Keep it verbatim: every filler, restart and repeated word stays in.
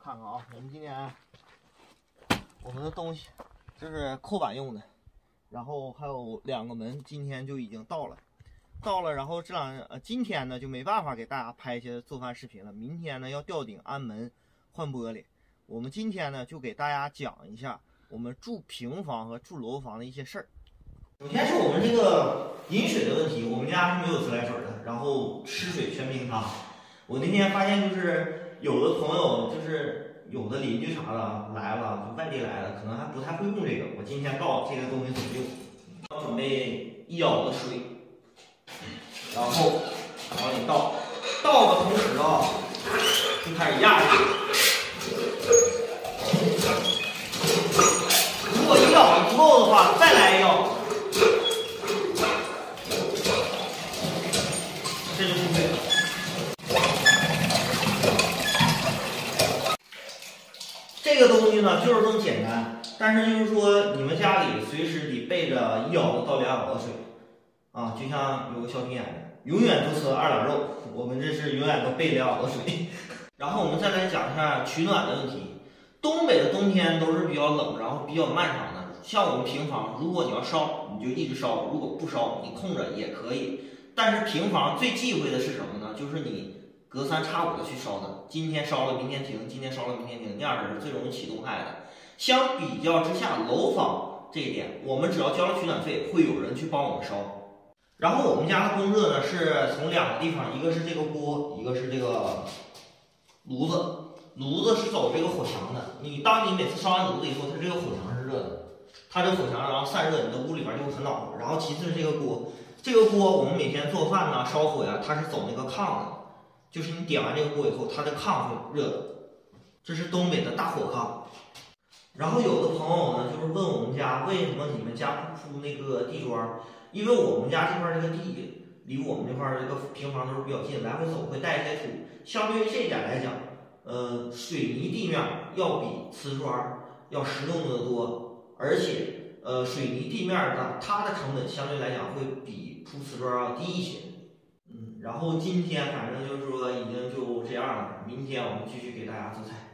看看啊，我们今天我们的东西这是扣板用的，然后还有两个门，今天就已经到了，到了。然后这两呃今天呢就没办法给大家拍一些做饭视频了，明天呢要吊顶安门换玻璃。我们今天呢就给大家讲一下我们住平房和住楼房的一些事儿。首先是我们这个饮水的问题，我们家是没有自来水的，然后吃水全冰糖。我那天发现就是有的朋友就是有的邻居啥的来了，就外地来的，可能还不太会用这个。我今天告诉这个东西怎么用。要准备一舀的水，然后往里倒，倒的同时啊，就开始压水。如果一舀不够的话，再来一舀。这就出水了。这个东西呢就是这么简单，但是就是说你们家里随时得备着一舀到两舀的水啊，就像有个小心眼子，永远都吃二两肉，我们这是永远都备两舀的水。然后我们再来讲一下取暖的问题。东北的冬天都是比较冷，然后比较漫长的。像我们平房，如果你要烧，你就一直烧；如果不烧，你空着也可以。但是平房最忌讳的是什么呢？就是你隔三差五的去烧它，今天烧了明天停，今天烧了明天停，那样是最容易起冻害的。相比较之下，楼房这一点，我们只要交了取暖费，会有人去帮我们烧。然后我们家的供热呢是从两个地方，一个是这个锅，一个是这个炉子。炉子是走这个火墙的，你当你每次烧完炉子以后，它这个火墙是热的，它这个火墙然后散热，你的屋里边就会很暖和。然后其次是这个锅，这个锅我们每天做饭呐、烧火呀，它是走那个炕的，就是你点完这个锅以后，它的炕会热的。这是东北的大火炕。然后有的朋友呢，就是问我们家为什么你们家不铺那个地砖？因为我们家这块这个地离我们这块这个平房都是比较近，来回走会带一些土。相对于这一点来讲，呃，水泥地面要比瓷砖要实用的多，而且呃，水泥地面的它的成本相对来讲会比铺瓷砖要低一些。嗯，然后今天反正就是说已经就这样了，明天我们继续给大家做菜。